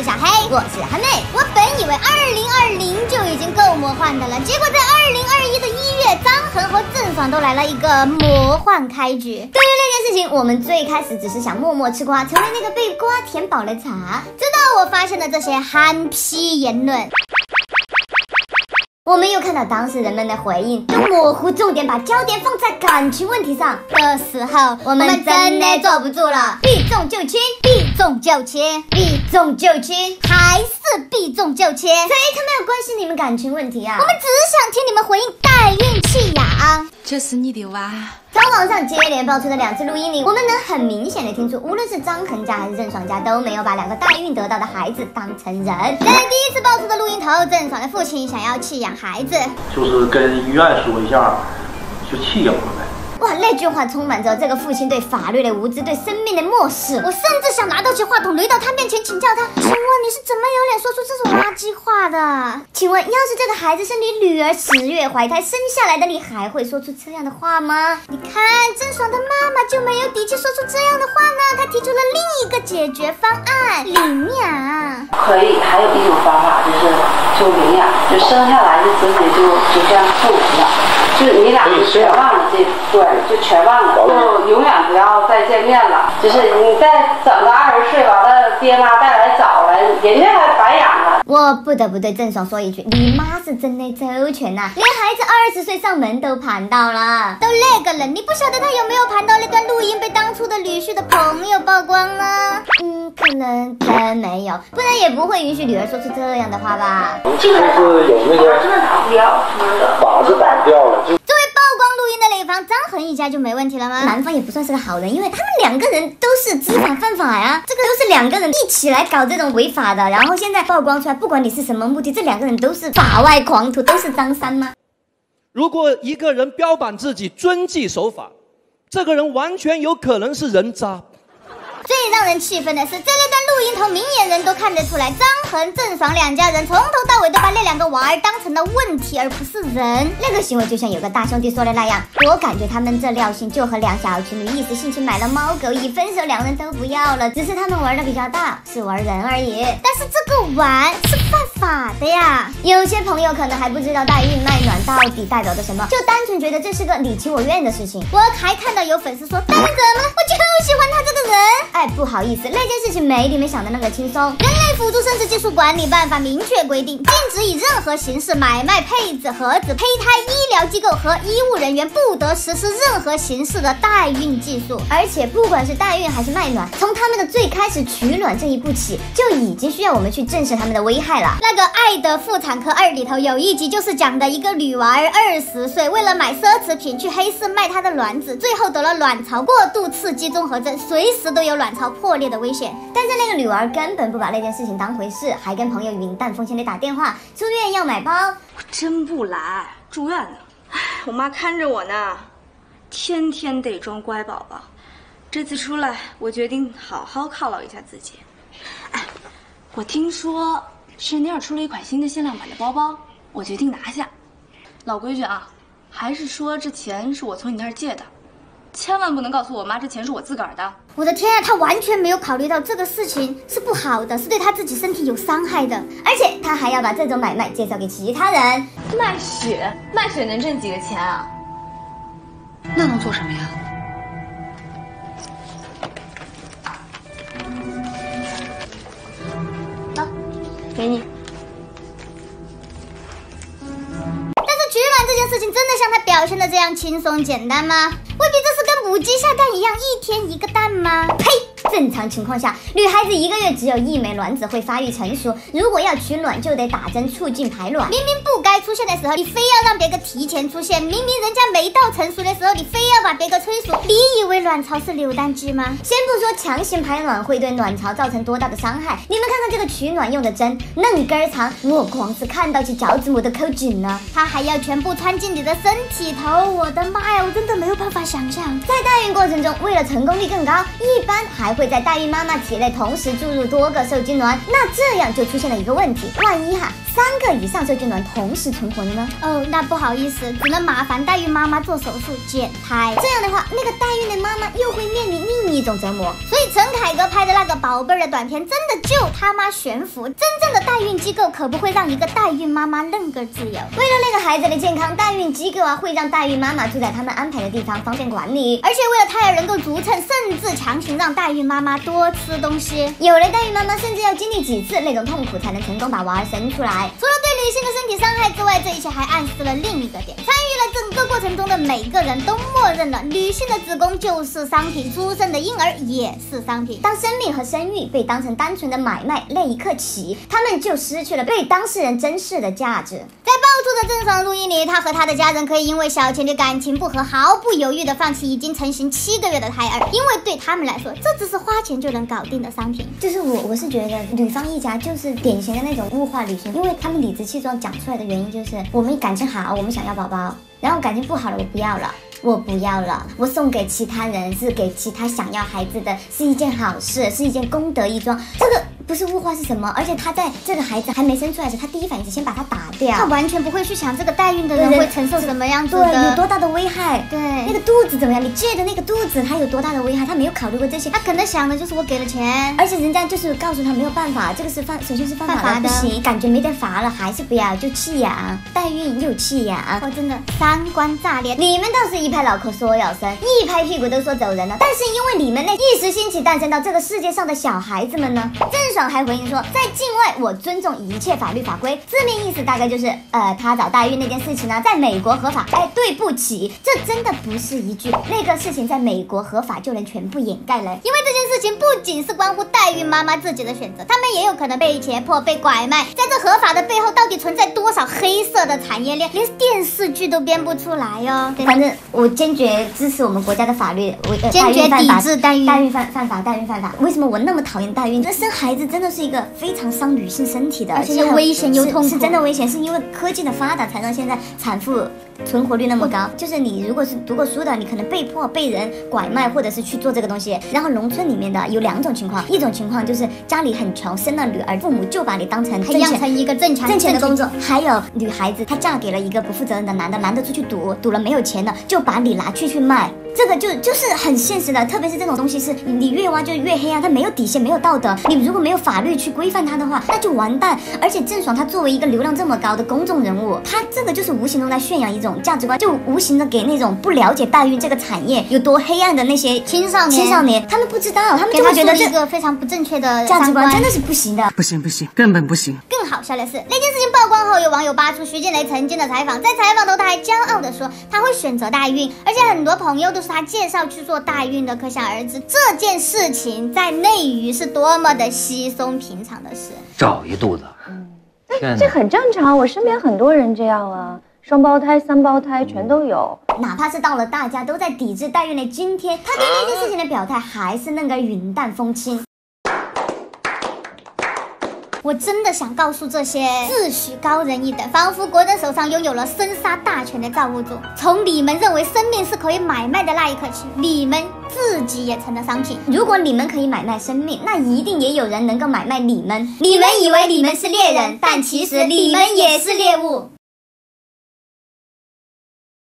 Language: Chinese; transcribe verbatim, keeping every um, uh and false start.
是小黑，我是韩妹。我本以为二零二零就已经够魔幻的了，结果在二零二一的一月，张恒和郑爽都来了一个魔幻开局。对于那件事情，我们最开始只是想默默吃瓜，成为那个被瓜填饱了茶，直到我发现了这些憨批言论。我们又看到当事人们的回应，用模糊重点把焦点放在感情问题上的时候，我们真的坐不住了。避重就轻，避重就轻，避重就轻，还是避重就轻。谁他妈有关心你们感情问题啊？我们只想听你们回应代孕弃养。 这是你的娃。 从网上接连爆出的两次录音里，我们能很明显的听出，无论是张恒家还是郑爽家，都没有把两个代孕得到的孩子当成人。在第一次爆出的录音头，郑爽的父亲想要弃养孩子， 就是跟医院说一下，就弃养了呗。 哇，那句话充满着这个父亲对法律的无知，对生命的漠视。我甚至想拿到起话筒怼到他面前，请教他：请问你是怎么有脸说出这种垃圾话的？请问，要是这个孩子是你女儿十月怀胎生下来的，你还会说出这样的话吗？你看，郑爽的妈妈就没有底气说出这样的话呢。她提出了另一个解决方案：领养。 可以，还有一种方法就是就领养，就生下来就直接就就这样父母养。就是你俩就全忘了这，对，就全忘了，就永远不要再见面了。就是你再整个二十岁，完了爹妈再来找了，人家还白养了。 我不得不对郑爽说一句，你妈是真的周全呐、啊，连孩子二十岁上门都盘到了。都那个人，你不晓得他有没有盘到那段录音被当初的女婿的朋友曝光呢？嗯，可能真没有，不然也不会允许女儿说出这样的话吧。 就是有那个真的打不掉， 靶子打掉了。 作为曝光录音的那一方，张恒一家就没问题了吗？男方也不算是个好人，因为他们两个人都是知法犯法呀，这个都是两个人一起来搞这种违法的，然后现在曝光出来，不管你是什么目的，这两个人都是法外狂徒，都是张三吗？ 如果一个人标榜自己遵纪守法，这个人完全有可能是人渣。 最让人气愤的是，在那段录音头，明眼人都看得出来，张恒、郑爽两家人从头到尾都把那两个娃儿当成了问题，而不是人。那个行为就像有个大兄弟说的那样，我感觉他们这尿性就和两小情侣一时兴起买了猫狗，一分手两人都不要了，只是他们玩的比较大，是玩人而已。但是这个玩是犯法的呀。有些朋友可能还不知道代孕卖卵到底代表着什么，就单纯觉得这是个你情我愿的事情。我还看到有粉丝说，代孕怎么了？我就喜欢他这个人。哎，不好意思，那件事情没你们想的那个轻松。人类辅助生殖技术管理办法明确规定，禁止以任何形式买卖配子、盒子、胚胎，医疗机构和医务人员不得实施任何形式的代孕技术。而且不管是代孕还是卖卵，从他们的最开始取卵这一步起，就已经需要我们去正视他们的危害了。那个《爱的妇产科二》里头有一集就是讲的一个女娃儿二十岁，为了买奢侈品去黑市卖她的卵子，最后得了卵巢过度刺激综合症，随时都有卵巢破裂的危险。但是那个女娃根本不把那件事情当回事，还跟朋友云淡风轻的打电话出院要买包。 我真不来，住院了。唉，我妈看着我呢，天天得装乖宝宝。这次出来，我决定好好犒劳一下自己。哎，我听说香奈儿出了一款新的限量版的包包，我决定拿下。老规矩啊，还是说这钱是我从你那儿借的，千万不能告诉我妈这钱是我自个儿的。 我的天啊，他完全没有考虑到这个事情是不好的，是对他自己身体有伤害的，而且他还要把这种买卖介绍给其他人。 卖血，卖血能挣几个钱啊？那能做什么呀？啊，给你。 取卵这件事情真的像他表现的这样轻松简单吗？未必这是跟母鸡下蛋一样，一天一个蛋吗？呸！正常情况下，女孩子一个月只有一枚卵子会发育成熟，如果要取卵就得打针促进排卵。明明不该出现的时候，你非要让别个提前出现；明明人家没到成熟的时候，你非要把别个催熟。你以为卵巢是扭蛋机吗？先不说强行排卵会对卵巢造成多大的伤害，你们看看这个取卵用的针嫩根长，我光是看到起脚趾母都扣紧了，它还要全部穿进你的身体头，我的妈呀，我真的没有办法想象。在代孕过程中，为了成功率更高，一般还会会在代孕妈妈体内同时注入多个受精卵，那这样就出现了一个问题，万一哈三个以上受精卵同时存活了呢？ 哦，那不好意思，只能麻烦代孕妈妈做手术减胎。 这样的话，那个代孕的妈妈又会面临另一种折磨。所以陈凯歌拍的那个宝贝儿的短片真的就他妈悬浮，真正的代孕机构可不会让一个代孕妈妈任个自由。为了那个孩子的健康，代孕机构啊会让代孕妈妈住在他们安排的地方，方便管理，而且为了胎儿能够足称，甚至强行让代孕妈妈多吃东西。有的代孕妈妈甚至要经历几次那种痛苦才能成功把娃儿生出来。除了对女性的身体伤害之外，这一切还暗示了另一个点：参与了整个过程中的每个人都默认了女性的子宫就是商品，出生的婴儿也是商品。当生命和生育被当成单纯的买卖，那一刻起，他们就失去了被当事人珍视的价值。在爆出的郑爽录音里，他和他的家人可以因为小钱的感情不和，毫不犹豫地放弃已经成型七个月的胎儿，因为对他们来说，这只是花钱就能搞定的商品。就是我，我是觉得女方一家就是典型的那种物化女性，因为他们理直气壮讲出来的原因就是我们感情好，我们想要宝宝，然后感情不好了，我不要了。我不要了，我送给其他人，是给其他想要孩子的，是一件好事，是一件功德一桩。这个不是物化是什么？而且他在这个孩子还没生出来时，他第一反应是先把他打掉， 他完全不会去想这个代孕的人会承受什么样子的， 对，有多大的危害， 对， 那个肚子怎么样？你借的那个肚子，它有多大的危害？他没有考虑过这些， 他可能想的就是我给了钱， 而且人家就是告诉他没有办法，这个是犯，首先是犯法的，不行，感觉没得法了，还是不要，就弃养，代孕又弃养， 我真的三观炸裂。 你们倒是一拍脑壳说要生，一拍屁股都说走人了，但是因为你们那一时兴起诞生到这个世界上的小孩子们呢，郑爽还回应说，在境外我尊重一切法律法规，字面意思大概就是，呃，他找代孕那件事情呢，在美国合法，哎，对不起，这真的不是一句那个事情在美国合法就能全部掩盖了， 因为这件事情不仅是关乎代孕妈妈自己的选择，他们也有可能被胁迫、被拐卖，在这合法的背后到底存在多少黑色的产业链，连电视剧都编不出来哟、哦。 反正我坚决支持我们国家的法律，我、呃、 坚决抵制代孕， 代孕犯犯法，代孕犯法。为什么我那么讨厌代孕？这生孩子真的是一个非常伤女性身体的， 而且又危险又痛苦， 是真的危险，是因为科技的发达才让现在产妇存活率那么高。就是你如果是读过书的，你可能被迫被人拐卖，或者是去做这个东西。然后农村里面的有两种情况，一种情况就是家里很穷，生了女儿，父母就把你当成培养成一个正常挣钱的工作。还有女孩子，她嫁给了一个不负责任的男的，男的出去赌，赌了没有钱了，就把你拿去去卖。这个就就是很现实的，特别是这种东西是你越挖就越黑暗，它没有底线，没有道德。你如果没有法律去规范它的话，那就完蛋。而且郑爽她作为一个流量这么高的公众人物，她这个就是无形中在宣扬一种价值观，就无形的给那种不了解代孕这个产业有多黑暗的那些青少年， 青少年他们不知道，他们就会觉得这个非常不正确的价值观真的是不行的， 不行不行，根本不行。 更好笑的是，那件事情曝光后，有网友扒出徐静蕾曾经的采访，在采访中他还骄傲地说他会选择代孕，而且很多朋友都是他介绍去做代孕的，可想而知这件事情在内娱是多么的稀松平常的事。 找一肚子， 嗯，这很正常，我身边很多人这样啊，双胞胎、三胞胎全都有。 哪怕是到了大家都在抵制代孕的今天，他对那件事情的表态还是那个云淡风轻。 我真的想告诉这些自诩高人一等，仿佛国人手上拥有了生杀大权的造物主，从你们认为生命是可以买卖的那一刻起，你们自己也成了商品。 如果你们可以买卖生命，那一定也有人能够买卖你们。你们以为你们是猎人，但其实你们也是猎物。